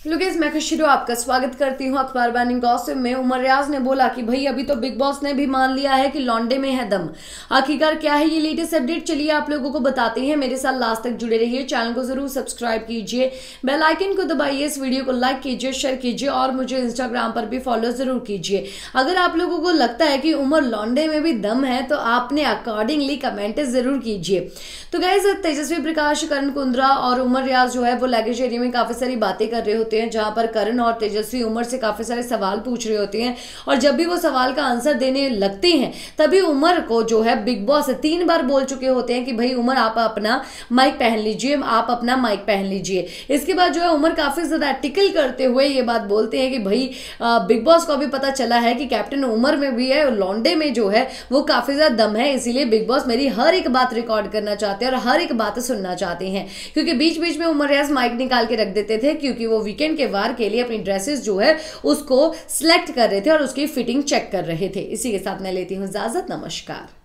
Hello guys, मैं खुशरू आपका स्वागत करती हूं अखबार बैनिंग गॉसिप में। उमर रियाज ने बोला कि भाई अभी तो बिग बॉस ने भी मान लिया है कि लौंडे में है दम। आखिरकार क्या है ये लेटेस्ट अपडेट, चलिए आप लोगों को बताते हैं। मेरे साथ लास्ट तक जुड़े रहिए, चैनल को जरूर सब्सक्राइब कीजिए, बेल आइकन को दबाइए, इस वीडियो को लाइक कीजिए, शेयर कीजिए और मुझे इंस्टाग्राम पर भी फॉलो जरूर कीजिए। अगर आप लोगों को लगता है कि उमर लौंडे में भी दम है तो आपने अकॉर्डिंगली कमेंट जरूर कीजिए। तो गाइस, तेजस्वी प्रकाश, करण कुंद्रा और उमर रियाज जो है वो लैंग्वेज एरिया में काफी सारी बातें कर रहे होते हैं, जहां पर करण और तेजस्वी उमर से काफी सारे सवाल पूछ रहे होते हैं। और जब भी वो सवाल का आंसर देने लगते हैं तभी उमर को जो है बिग बॉस 3 बार बोल चुके होते हैं कि भाई उमर आप अपना माइक पहन लीजिए, आप अपना माइक पहन लीजिए। इसके बाद जो है उमर काफी ज्यादा टिकल करते हुए ये बात बोलते हैं कि भाई बिग बॉस को भी पता चला है कि कैप्टन उमर में भी है, लौंडे में जो है वो काफी ज्यादा दम है, इसीलिए बिग बॉस मेरी हर एक बात रिकॉर्ड करना चाहते हैं और हर एक बात सुनना चाहते हैं। क्योंकि बीच बीच में उमर रियाज माइक निकाल के रख देते थे, क्योंकि वो वीकेंड के वार के लिए अपनी ड्रेसेस जो है उसको सिलेक्ट कर रहे थे और उसकी फिटिंग चेक कर रहे थे। इसी के साथ मैं लेती हूं इजाजत, नमस्कार।